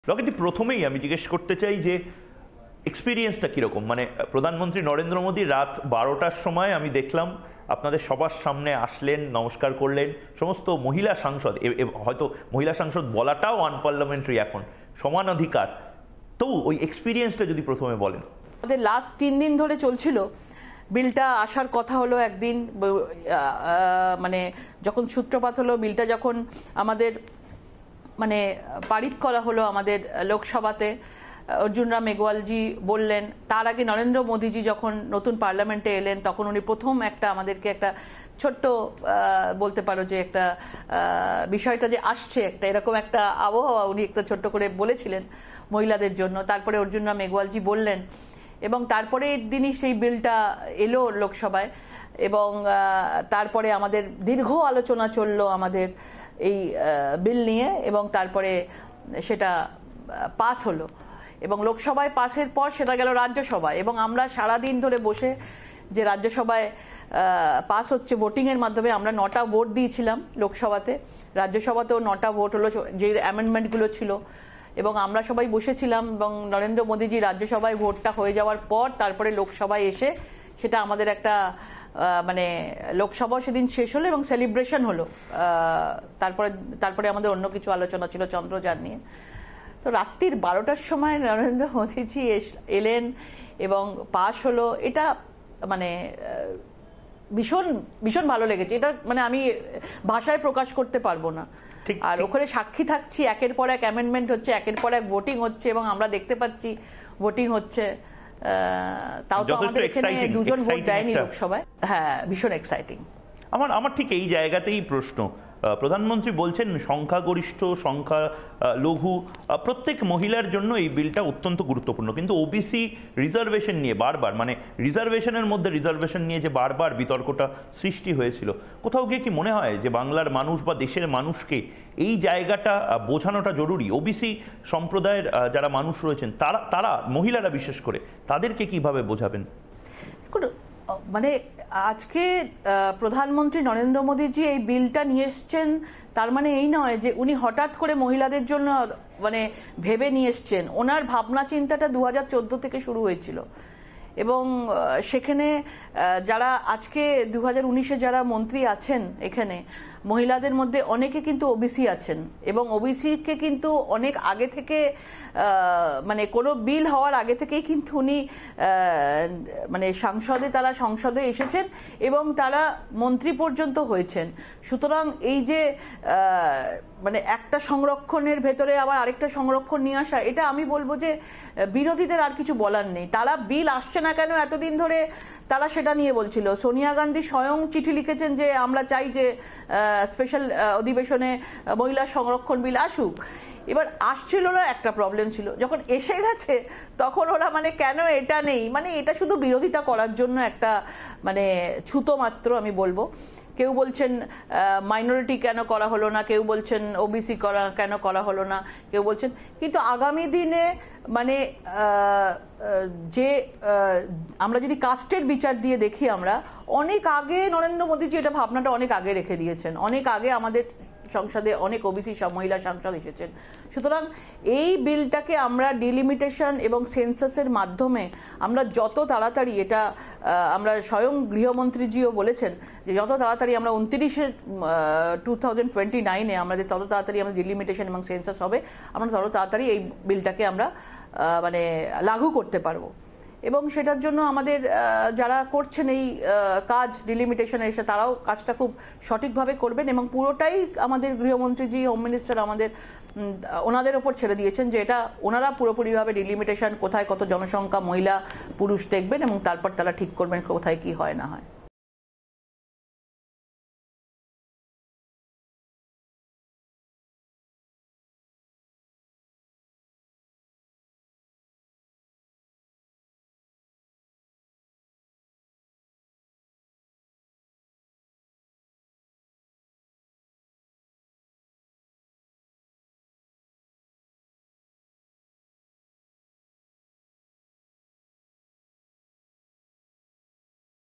রকেটটি প্রথমেই আমি জিজ্ঞেস করতে চাই যে এক্সপিরিয়েন্সটা কীরকম, মানে প্রধানমন্ত্রী নরেন্দ্র মোদী রাত 12টার সময় আমি দেখলাম আপনাদের সবার সামনে আসলেন, নমস্কার করলেন, সমস্ত মহিলা সাংসদ, হয়তো মহিলা সাংসদ বলাটাও আনপার্লামেন্টারি, এখন সমান অধিকার, তো ওই এক্সপিরিয়েন্সটা যদি প্রথমে বলেন। আমাদের লাস্ট 3 দিন ধরে চলছিল, বিলটা আসার কথা হলো একদিন, মানে যখন সূত্রপাত হলো, বিলটা যখন আমাদের মানে পারিত করা হলো আমাদের লোকসভাতে, অর্জুন রাম মেঘওয়ালজি বললেন, তার আগে নরেন্দ্র মোদীজি যখন নতুন পার্লামেন্টে এলেন তখন উনি প্রথম আমাদেরকে একটা ছোট্ট বলতে পারো যে একটা বিষয়টা যে আসছে, একটা এরকম একটা আবহাওয়া উনি একটা ছোট্ট করে বলেছিলেন মহিলাদের জন্য। তারপরে অর্জুন রাম মেঘওয়ালজি বললেন এবং তারপরে দিনই সেই বিলটা এলো লোকসভায় এবং তারপরে আমাদের দীর্ঘ আলোচনা চললো আমাদের এই বিল নিয়ে এবং তারপরে সেটা পাস হলো এবং লোকসভায় পাসের পর সেটা গেল রাজ্যসভায় এবং আমরা সারাদিন ধরে বসে যে রাজ্যসভায় পাস হচ্ছে ভোটিংয়ের মাধ্যমে, আমরা 9টা ভোট দিয়েছিলাম লোকসভাতে, রাজ্যসভাতেও 9টা ভোট হলো যে অ্যামেন্ডমেন্টগুলো ছিল এবং আমরা সবাই বসেছিলাম এবং নরেন্দ্র মোদীজি রাজ্যসভায় ভোটটা হয়ে যাওয়ার পর তারপরে লোকসভায় এসে সেটা আমাদের একটা মানে লোকসভা সেদিন শেষ হলো এবং সেলিব্রেশন হলো। তারপরে আমাদের অন্য কিছু আলোচনা ছিল চন্দ্রযান নিয়ে। তো রাত্রির 12টার সময় নরেন্দ্র মোদীজি এলেন এবং পাশ হলো, এটা মানে ভীষণ ভীষণ ভালো লেগেছে। এটা মানে আমি ভাষায় প্রকাশ করতে পারবো না। আর ওখানে সাক্ষী থাকছি, একের পর এক অ্যামেন্ডমেন্ট হচ্ছে, একের পর এক ভোটিং হচ্ছে এবং আমরা দেখতে পাচ্ছি ভোটিং হচ্ছে। তাও তো আমাদের এখানে 2জন ভোট দেয়নি লোকসভায়। হ্যাঁ, ভীষণ এক্সাইটিং। আমার ঠিক এই জায়গাতেই প্রশ্ন, প্রধানমন্ত্রী বলছেন সংখ্যাগরিষ্ঠ, সংখ্যা লঘু, প্রত্যেক মহিলার জন্য এই বিলটা অত্যন্ত গুরুত্বপূর্ণ, কিন্তু ওবিসি রিজার্ভেশন নিয়ে বারবার, মানে রিজার্ভেশনের মধ্যে রিজার্ভেশন নিয়ে যে বারবার বিতর্কটা সৃষ্টি হয়েছিল, কোথাও গিয়ে কি মনে হয় যে বাংলার মানুষ বা দেশের মানুষকে এই জায়গাটা বোঝানোটা জরুরি? ওবিসি সম্প্রদায়ের যারা মানুষ রয়েছেন তারা মহিলারা বিশেষ করে, তাদেরকে কিভাবে বোঝাবেন? মানে আজকে প্রধানমন্ত্রী নরেন্দ্র মোদীজি এই বিলটা নিয়ে এসছেন, তার মানে এই নয় যে উনি হঠাৎ করে মহিলাদের জন্য মানে ভেবে নিয়ে এসছেন। ওনার ভাবনা চিন্তাটা 2014 থেকে শুরু হয়েছিল এবং সেখানে যারা আজকে 2019-এ যারা মন্ত্রী আছেন এখানে, মহিলাদের মধ্যে অনেকে কিন্তু ওবিসি আছেন এবং ওবিসিকে কিন্তু অনেক আগে থেকে মানে কোনো বিল হওয়ার আগে থেকেই কিন্তু উনি মানে সংসদে এসেছেন এবং তারা মন্ত্রী পর্যন্ত হয়েছেন। সুতরাং এই যে মানে একটা সংরক্ষণের ভেতরে আবার আরেকটা সংরক্ষণ নিয়ে আসা, এটা আমি বলবো যে বিরোধীদের আর কিছু বলার নেই। তারা বিল আসছে না কেন এতদিন ধরে তারা সেটা নিয়ে বলছিল। সোনিয়া গান্ধী স্বয়ং চিঠি লিখেছেন যে আমরা চাই যে স্পেশাল অধিবেশনে মহিলা সংরক্ষণ বিল আসুক। এবার আসছিল না, একটা প্রবলেম ছিল, যখন এসে গেছে তখন ওরা মানে কেন এটা নেই, মানে এটা শুধু বিরোধিতা করার জন্য একটা মানে ছুতো মাত্র আমি বলবো। কেউ বলছেন মাইনরিটি কেন করা হলো না, কেউ বলছেন ওবিসি কেন করা হলো না, কেউ বলছেন, কিন্তু আগামী দিনে মানে যে আমরা যদি কাস্টের বিচার দিয়ে দেখি, আমরা অনেক আগে নরেন্দ্র মোদীজি এটা ভাবনাটা অনেক আগে রেখে দিয়েছেন, অনেক আগে আমাদের সংসদে অনেক ওবিসি মহিলা সাংসদ এসেছেন। সুতরাং এই বিলটাকে আমরা ডিলিমিটেশন এবং সেন্সাসের মাধ্যমে আমরা যত তাড়াতাড়ি, এটা আমরা স্বয়ং গৃহমন্ত্রীজিও বলেছেন যে যত তাড়াতাড়ি আমরা 2029-এ আমাদের তত তাড়াতাড়ি আমাদের ডিলিমিটেশন এবং সেন্সাস হবে, আমরা তত তাড়াতাড়ি এই বিলটাকে আমরা মানে লাগু করতে পারবো এবং সেটার জন্য আমাদের যারা করছেন এই কাজ ডিলিমিটেশনে এসে, তারাও কাজটা খুব সঠিকভাবে করবেন এবং পুরোটাই আমাদের গৃহমন্ত্রীজি, হোম মিনিস্টার আমাদের ওনাদের ওপর ছেড়ে দিয়েছেন যে এটা ওনারা পুরোপুরিভাবে ডিলিমিটেশন, কোথায় কত জনসংখ্যা মহিলা পুরুষ দেখবেন এবং তারপর তারা ঠিক করবেন কোথায় কি হয় না হয়।